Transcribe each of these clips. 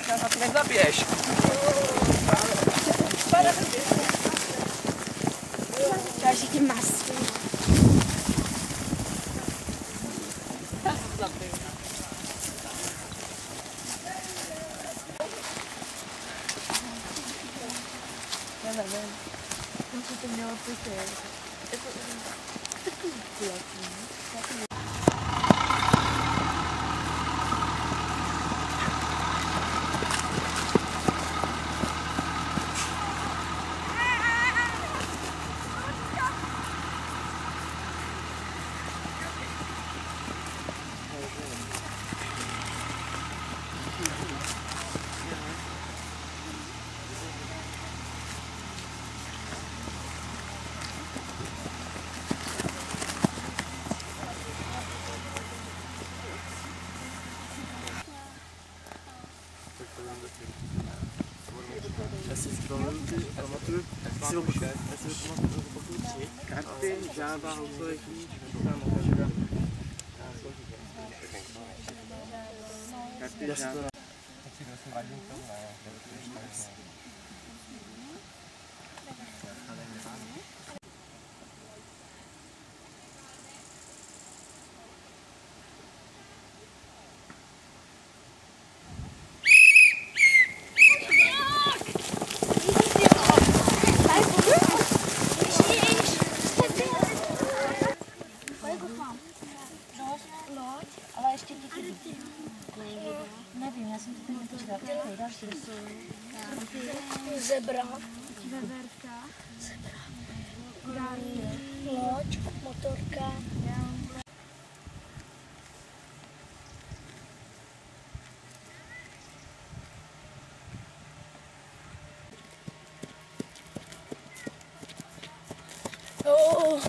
Na ty nezabiješ. Další tím masky. Já nevím. To mělo pěkně. Já si pamatuju, karty, žába, housové klíč, karty, žába. Ale ještě ti chybí. Nevím, já jsem to nepočítala. Počkej, další. Zebra. Veverka. Loď, motorka. Oh.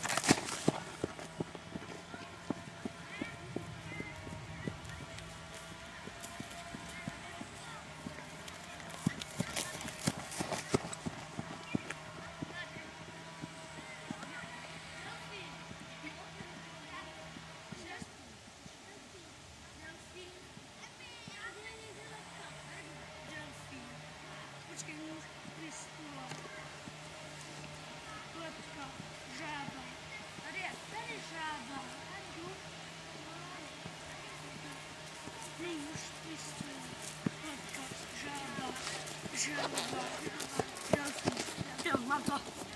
Žába. Mám to.